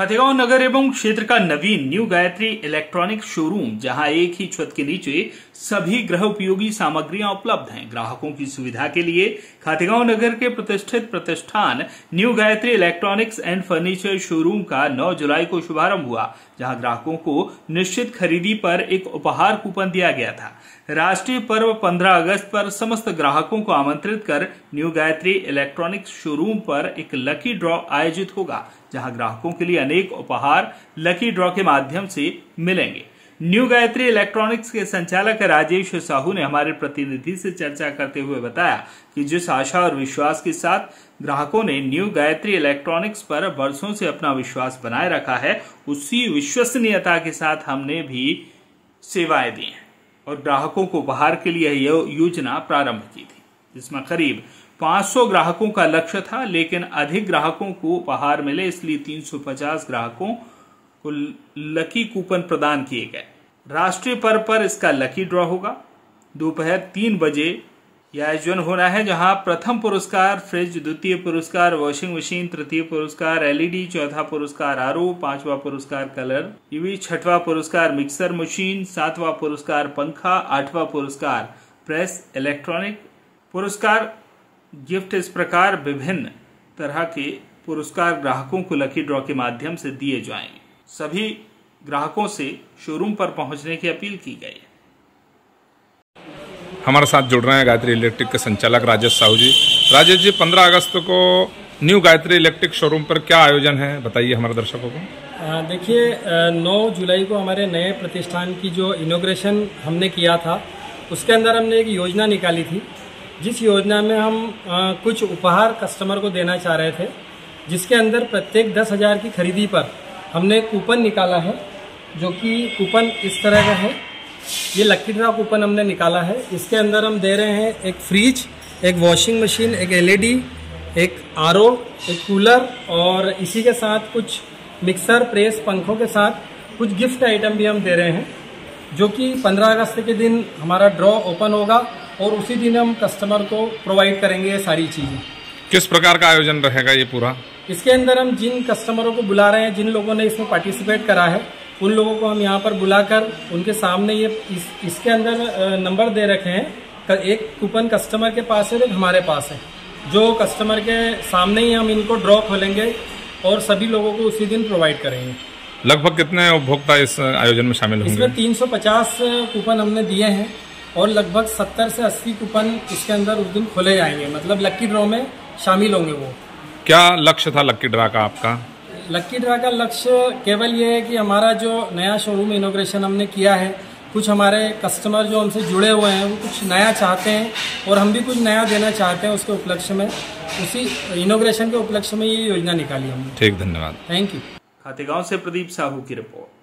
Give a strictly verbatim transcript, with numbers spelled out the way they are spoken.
खातेगांव नगर एवं क्षेत्र का नवीन न्यू गायत्री इलेक्ट्रॉनिक शोरूम, जहां एक ही छत के नीचे सभी गृह उपयोगी सामग्रियां उपलब्ध हैं। ग्राहकों की सुविधा के लिए खातेगांव नगर के प्रतिष्ठित प्रतिष्ठान new Gayatri electronics and furniture showroom का नौ जुलाई को शुभारंभ हुआ, जहां ग्राहकों को निश्चित खरीदी पर एक उपहार कूपन दिया गया था। राष्ट्रीय पर्व पंद्रह अगस्त पर समस्त ग्राहकों को आमंत्रित कर न्यू गायत्री इलेक्ट्रॉनिक्स शोरूम पर एक लकी ड्रॉ आयोजित होगा, जहां ग्राहकों के लिए अनेक उपहार लकी ड्रॉ के माध्यम से मिलेंगे। न्यू गायत्री इलेक्ट्रॉनिक्स के संचालक राजेश साहू ने हमारे प्रतिनिधि से चर्चा करते हुए बताया कि जिस आशा और विश्वास के साथ ग्राहकों ने न्यू गायत्री इलेक्ट्रॉनिक्स पर वर्षों से अपना विश्वास बनाए रखा है, उसी विश्वसनीयता के साथ हमने भी सेवाएं दी हैं और ग्राहकों को उपहार के लिए यह योजना प्रारंभ की थी, जिसमें करीब पाँच सौ ग्राहकों का लक्ष्य था, लेकिन अधिक ग्राहकों को उपहार मिले, इसलिए तीन सौ पचास ग्राहकों को लकी कूपन प्रदान किए गए। राष्ट्रीय पर्व पर इसका लकी ड्रॉ होगा। दोपहर तीन बजे यह आयोजन होना है, जहां प्रथम पुरस्कार फ्रिज, द्वितीय पुरस्कार वॉशिंग मशीन, तृतीय पुरस्कार एलईडी, चौथा पुरस्कार आरओ, पांचवा पुरस्कार कलर टीवी, छठवां पुरस्कार मिक्सर मशीन, सातवां पुरस्कार पंखा, आठवां पुरस्कार प्रेस इलेक्ट्रॉनिक पुरस्कार गिफ्ट। इस प्रकार विभिन्न तरह के पुरस्कार ग्राहकों को लकी ड्रॉ के माध्यम से दिए जाएंगे। सभी ग्राहकों से शोरूम पर पहुंचने की अपील की गई है। हमारे साथ जुड़ रहे हैं गायत्री इलेक्ट्रिक के संचालक राजेश साहू जी। राजेश जी, पंद्रह अगस्त को न्यू गायत्री इलेक्ट्रिक शोरूम पर क्या आयोजन है, बताइए हमारे दर्शकों को। देखिए, नौ जुलाई को हमारे नए प्रतिष्ठान की जो इनॉग्रेशन हमने किया था, उसके अंदर हमने एक योजना निकाली थी, जिस योजना में हम आ, कुछ उपहार कस्टमर को देना चाह रहे थे, जिसके अंदर प्रत्येक दस हजार की खरीदी पर हमने कूपन निकाला है, जो कि कूपन इस तरह का है। ये लकी ड्रॉ कूपन हमने निकाला है। इसके अंदर हम दे रहे हैं एक फ्रिज, एक वॉशिंग मशीन, एक एलईडी, एक आरओ, एक कूलर और इसी के साथ कुछ मिक्सर, प्रेस, पंखों के साथ कुछ गिफ्ट आइटम भी हम दे रहे हैं, जो कि पंद्रह अगस्त के दिन हमारा ड्रॉ ओपन होगा और उसी दिन हम कस्टमर को प्रोवाइड करेंगे ये सारी चीज़ें। किस प्रकार का आयोजन रहेगा ये पूरा? इसके अंदर हम जिन कस्टमरों को बुला रहे हैं, जिन लोगों ने इसमें पार्टिसिपेट करा है, उन लोगों को हम यहाँ पर बुलाकर उनके सामने ये इस, इसके अंदर नंबर दे रखे हैं। एक कूपन कस्टमर के पास है, एक हमारे पास है, जो कस्टमर के सामने ही हम इनको ड्रॉ खोलेंगे और सभी लोगों को उसी दिन प्रोवाइड करेंगे। लगभग कितने उपभोक्ता इस आयोजन में शामिल होंगे? इसमें तीन सौ पचास कूपन हमने दिए हैं और लगभग सत्तर से अस्सी कूपन इसके अंदर उस दिन खोले जाएंगे, मतलब लकी ड्रॉ में शामिल होंगे वो। क्या लक्ष्य था लकी ड्रॉ का आपका? लकी ड्रॉ का लक्ष्य केवल ये है कि हमारा जो नया शोरूम इनॉग्रेशन हमने किया है, कुछ हमारे कस्टमर जो हमसे जुड़े हुए हैं वो कुछ नया चाहते हैं और हम भी कुछ नया देना चाहते हैं। उसके उपलक्ष्य में, उसी इनॉग्रेशन के उपलक्ष्य में ये योजना निकाली हमने। ठीक, धन्यवाद। Thank you. खातेगांव से प्रदीप साहू की रिपोर्ट।